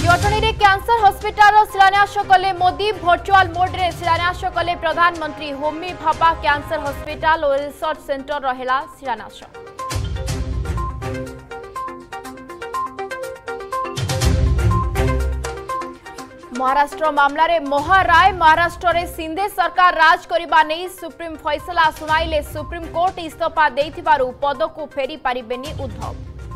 जटणी रे cancer hospital शिलान्यास कले मोदी वर्चुअल मोड रे शिलान्यास कले प्रधानमंत्री होमी भाभा कैंसर हॉस्पिटल और रिसर्च सेंटर रहेला शिलान्यास। महाराष्ट्र मामला रे महाराय महाराष्ट्र रे सिंधे सरकार राज करिबा नै सुप्रीम फैसला सुनाइले सुप्रीम कोर्ट इस्तीफा देइथिबारु पद को फेरी पारिबेनी उद्धव।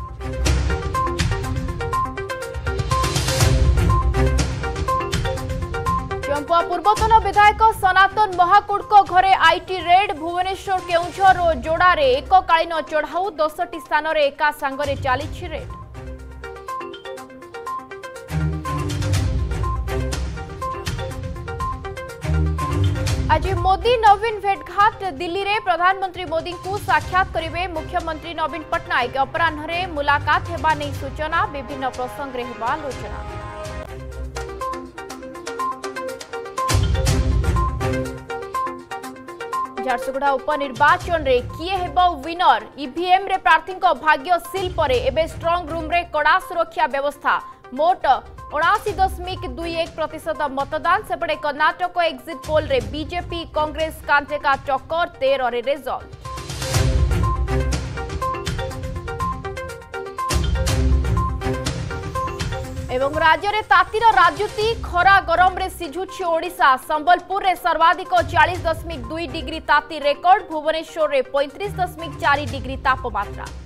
चंपा पूर्वतन विधायक सनातन महाकुड़ घरे आईटी रेड भुवनेश्वर केउझर और जोड़े एककालीन चढ़ाऊ 10टी स्थान रे एका सांगरे चली रेड। आज मोदी नवीन भेटघाट दिल्ली रे प्रधानमंत्री मोदी को साक्षात करिवे मुख्यमंत्री नवीन पटनायक अपराह्न मुलाकात हेबा नै सूचना विभिन्न प्रसंग रे हेबा आलोचना। झारसुगुड़ा उपनिर्वाचन रे किए हेबो विनर ईवीएम रे प्रार्थी भाग्य सील परे एबे स्ट्रांग रूम रे कड़ा सुरक्षा व्यवस्था मोट 79.21% मतदान सेपटे कर्नाटक एक्जिट पोल रे बीजेपी कांग्रेस कांटे का टक्कर 13 रे रिजल्ट। एवं राज्य रे तातीर राजुती खरा गरम रे सिझुछि ओडिशा संबलपुर रे सर्वाधिक 40.2 डिग्री ताती रेकर्ड भुवनेश्वर रे 35.4 डिग्री तापमात्रा।